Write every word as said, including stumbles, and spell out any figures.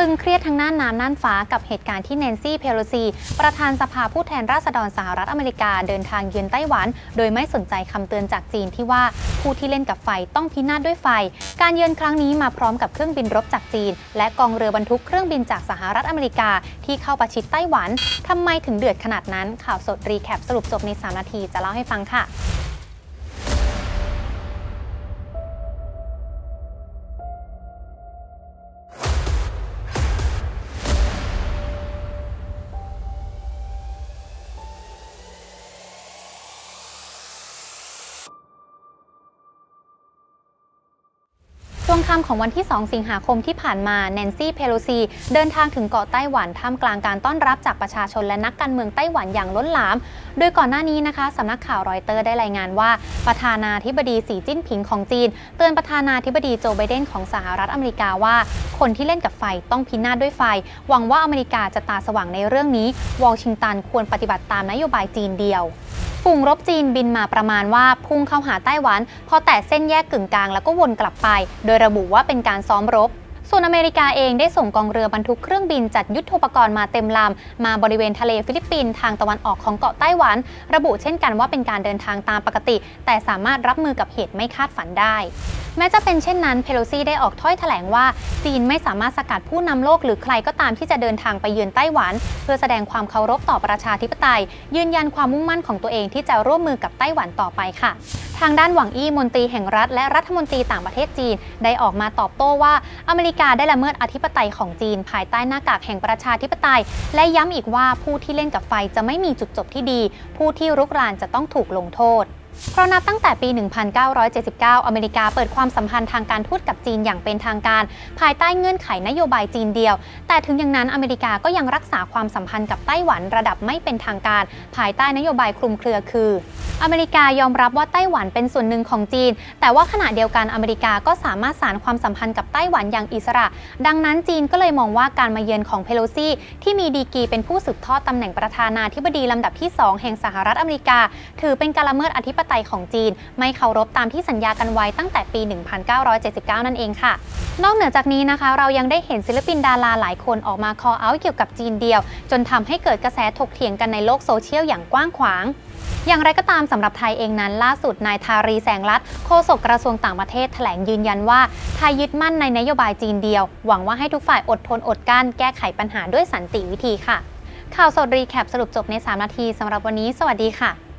ตึงเครียดทั้งน่านน้ำน่านฟ้ากับเหตุการณ์ที่แนนซี่ เพโลซีประธานสภาผู้แทนราษฎรสหรัฐอเมริกาเดินทางเยือนไต้หวันโดยไม่สนใจคำเตือนจากจีนที่ว่าผู้ที่เล่นกับไฟต้องพินาศด้วยไฟการเยือนครั้งนี้มาพร้อมกับเครื่องบินรบจากจีนและกองเรือบรรทุกเครื่องบินจากสหรัฐอเมริกาที่เข้าประชิดไต้หวันทำไมถึงเดือดขนาดนั้นข่าวสดรีแคปสรุปจบในสามนาทีจะเล่าให้ฟังค่ะช่วงค่ำของวันที่ สอง สิงหาคมที่ผ่านมาแนนซี่ เพโลซีเดินทางถึงเกาะไต้หวันท่ามกลางการต้อนรับจากประชาชนและนักการเมืองไต้หวันอย่างล้นหลามโดยก่อนหน้านี้นะคะสำนักข่าวรอยเตอร์ได้รายงานว่าประธานาธิบดีสีจิ้นผิงของจีนเตือนประธานาธิบดีโจไบเดนของสหรัฐอเมริกาว่าคนที่เล่นกับไฟต้องพินาศด้วยไฟหวังว่าอเมริกาจะตาสว่างในเรื่องนี้วอชิงตันควรปฏิบัติตามนโยบายจีนเดียวฝูงรบจีนบินมาประมาณว่าพุ่งเข้าหาไต้หวันพอแตะเส้นแยกกึ่งกลางแล้วก็วนกลับไปโดยระบุว่าเป็นการซ้อมรบส่วนอเมริกาเองได้ส่งกองเรือบรรทุกเครื่องบินจัดยุทโธปกรณ์มาเต็มลำมาบริเวณทะเลฟิลิปปินส์ทางตะวันออกของเกาะไต้หวันระบุเช่นกันว่าเป็นการเดินทางตามปกติแต่สามารถรับมือกับเหตุไม่คาดฝันได้แม้จะเป็นเช่นนั้นเพโลซีได้ออกถ้อยแถลงว่าจีนไม่สามารถสกัดผู้นำโลกหรือใครก็ตามที่จะเดินทางไปเยือนไต้หวันเพื่อแสดงความเคารพต่อประชาธิปไตยยืนยันความมุ่งมั่นของตัวเองที่จะร่วมมือกับไต้หวันต่อไปค่ะทางด้านหวังอี้มนตรีแห่งรัฐและรัฐมนตรีต่างประเทศจีนได้ออกมาตอบโต้ว่าอเมริกาได้ละเมิดอธิปไตยของจีนภายใต้หน้ากากแห่งประชาธิปไตยและย้ำอีกว่าผู้ที่เล่นกับไฟจะไม่มีจุดจบที่ดีผู้ที่รุกรานจะต้องถูกลงโทษเพราะนับตั้งแต่ปี หนึ่งพันเก้าร้อยเจ็ดสิบเก้า อเมริกาเปิดความสัมพันธ์ทางการทูตกับจีนอย่างเป็นทางการภายใต้เงื่อนไขนโยบายจีนเดียวแต่ถึงอย่างนั้นอเมริกาก็ยังรักษาความสัมพันธ์กับไต้หวันระดับไม่เป็นทางการภายใต้นโยบายคลุมเครือคืออเมริกายอมรับว่าไต้หวันเป็นส่วนหนึ่งของจีนแต่ว่าขณะเดียวกันอเมริกาก็สามารถสานความสัมพันธ์กับไต้หวันอย่างอิสระดังนั้นจีนก็เลยมองว่าการมาเยือนของเพโลซีที่มีดีกรีเป็นผู้สืบทอดตำแหน่งประธานาธิบดีลำดับที่สองแห่งสหรัฐอเมริกาถือเป็นการละเมิดอธิปไตยของจีนไม่เคารพตามที่สัญญากันไว้ตั้งแต่ปี หนึ่งพันเก้าร้อยเจ็ดสิบเก้า นั่นเองค่ะนอกเหนือจากนี้นะคะเรายังได้เห็นศิลปินดาราหลายคนออกมา call out เกี่ยวกับจีนเดียวจนทำให้เกิดกระแสถกเถียงกันในโลกโซเชียลอย่างกว้างขวางอย่างไรก็ตามสำหรับไทยเองนั้นล่าสุดนายทารีแสงรัตน์โฆษกกระทรวงต่างประเทศแถลงยืนยันว่าไทยยึดมั่นในนโยบายจีนเดียวหวังว่าให้ทุกฝ่ายอดทนอดกลั้นแก้ไขปัญหาด้วยสันติวิธีค่ะข่าวสดรีแคปสรุปจบในสามนาทีสำหรับวันนี้สวัสดีค่ะ